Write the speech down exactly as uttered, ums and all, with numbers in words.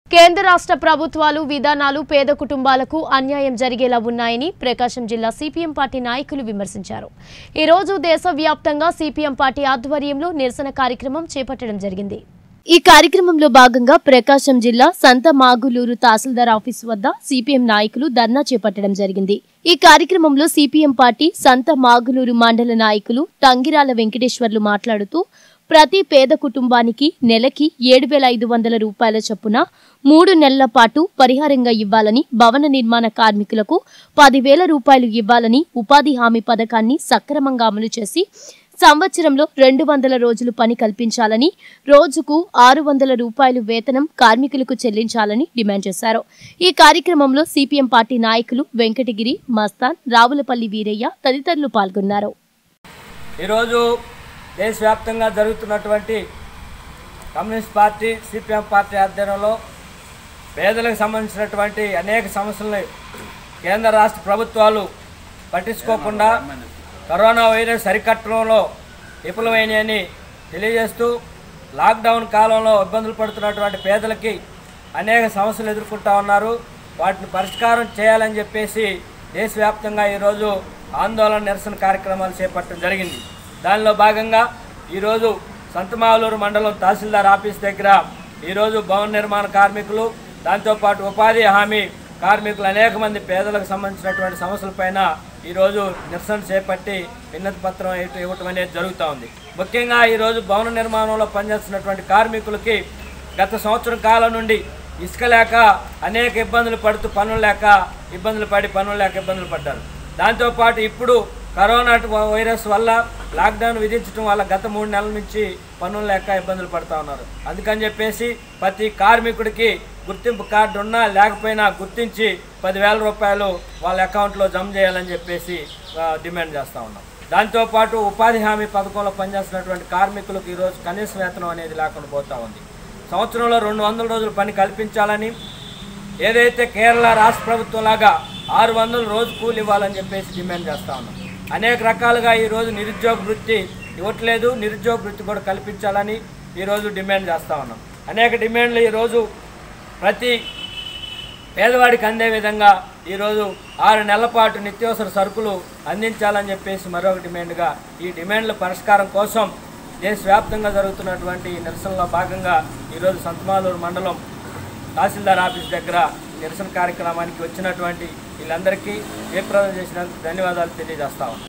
కేంద్ర రాష్ట్ర ప్రభుత్వాలు విధానాలు పేద కుటుంబాలకు అన్యాయం జరిగేలా ఉన్నాయని ప్రకాశం జిల్లా సిపిఎం పార్టీ నాయకులు విమర్శించారు. ఈ రోజు దేశవ్యాప్తంగా సిపిఎం పార్టీ ఆధ్వర్యంలో నిరసన కార్యక్రమం చేపట్టడం జరిగింది. ఈ కార్యక్రమంలో భాగంగా ప్రకాశం జిల్లా సంత మాగులూరు తహసీల్దార్ ఆఫీసు వద్ద సిపిఎం నాయకులు ధర్నా చేపట్టడం జరిగింది. ఈ కార్యక్రమంలో సిపిఎం పార్టీ సంత మాగులూరు మండల నాయకులు తంగిరాల వెంకటేశ్వర్లు మాట్లాడుతూ ప్రతి పేద కుటుంబానికి నెలకి ఏడు వేల ఐదు వందల రూపాయల చొప్పున మూడు నెలల పాటు పరిహారంగా ఇవ్వాలని, భవన నిర్మాణ కార్మికులకు పదివేల రూపాయలు ఇవ్వాలని, ఉపాధి హామీ పథకాన్ని సక్రమంగా అమలు చేసి సంవత్సరంలో రెండు వందల రోజులు పని కల్పించాలని, రోజుకు ఆరు వందల రూపాయలు వేతనం కార్మికులకు చెల్లించాలని డిమాండ్ చేశారు. ఈ కార్యక్రమంలో సిపిఎం పార్టీ నాయకులు వెంకటగిరి, మస్తాన్, రావులపల్లి వీరయ్య తదితరులు పాల్గొన్నారు. ఈరోజు దేశవ్యాప్తంగా జరుగుతున్నటువంటి కమ్యూనిస్ట్ పార్టీ సిపిఎం పార్టీ ఆధ్వర్యంలో పేదలకు సంబంధించినటువంటి అనేక సమస్యలను కేంద్ర రాష్ట్ర ప్రభుత్వాలు పట్టించుకోకుండా కరోనా వైరస్ అరికట్టడంలో విఫలమైనని తెలియజేస్తూ లాక్డౌన్ కాలంలో ఇబ్బందులు పడుతున్నటువంటి పేదలకి అనేక సమస్యలు ఎదుర్కొంటూ ఉన్నారు. వాటిని పరిష్కారం చేయాలని చెప్పేసి దేశవ్యాప్తంగా ఈరోజు ఆందోళన నిరసన కార్యక్రమాలు చేపట్టడం జరిగింది. దానిలో భాగంగా ఈరోజు సంతమాలూరు మండలం తహసీల్దార్ ఆఫీస్ దగ్గర ఈరోజు భవన నిర్మాణ కార్మికులు, దాంతోపాటు ఉపాధి హామీ కార్మికులు అనేక మంది పేదలకు సంబంధించినటువంటి సమస్యలపైన ఈరోజు నిరసన చేపట్టి విన్నతి పత్రం ఇవ్వటం అనేది జరుగుతూ ఉంది. ముఖ్యంగా ఈరోజు భవన నిర్మాణంలో పనిచేస్తున్నటువంటి కార్మికులకి గత సంవత్సరం కాలం నుండి ఇసుక లేక అనేక ఇబ్బందులు పడుతూ పనులు లేక ఇబ్బందులు పడి పనులు లేక ఇబ్బందులు పడ్డారు. దాంతోపాటు ఇప్పుడు కరోనా వైరస్ వల్ల లాక్డౌన్ విధించడం వల్ల గత మూడు నెలల నుంచి పనులు లేక ఇబ్బందులు పడుతూ ఉన్నారు. అందుకని చెప్పేసి ప్రతి కార్మికుడికి గుర్తింపు కార్డు ఉన్నా లేకపోయినా గుర్తించి పదివేల రూపాయలు వాళ్ళ అకౌంట్లో జమ చేయాలని చెప్పేసి డిమాండ్ చేస్తూ ఉన్నాం. దాంతోపాటు ఉపాధి హామీ పథకంలో పనిచేస్తున్నటువంటి కార్మికులకు ఈరోజు కనీస వేతనం అనేది లేకుండా పోతూ ఉంది. సంవత్సరంలో రెండు వందల రోజులు పని కల్పించాలని, ఏదైతే కేరళ రాష్ట్ర ప్రభుత్వం లాగా ఆరు వందల రోజు కూలి ఇవ్వాలని చెప్పేసి డిమాండ్ చేస్తూ ఉన్నాం. అనేక రకాలుగా ఈరోజు నిరుద్యోగ వృత్తి ఇవ్వట్లేదు, నిరుద్యోగ వృత్తి కూడా కల్పించాలని ఈరోజు డిమాండ్ చేస్తూ ఉన్నాం. అనేక డిమాండ్లు ఈరోజు ప్రతి పేదవాడికి అందే విధంగా ఈరోజు ఆరు నెలల పాటు నిత్యావసర సరుకులు అందించాలని చెప్పేసి మరొక డిమాండ్గా ఈ డిమాండ్ల పరిష్కారం కోసం దేశవ్యాప్తంగా జరుగుతున్నటువంటి నిరసనలో భాగంగా ఈరోజు సంతమాలూరు మండలం తహసీల్దార్ ఆఫీస్ దగ్గర నిరసన కార్యక్రమానికి వచ్చినటువంటి వీళ్ళందరికీ జయప్రదం చేసినందుకు ధన్యవాదాలు తెలియజేస్తా ఉన్నాం.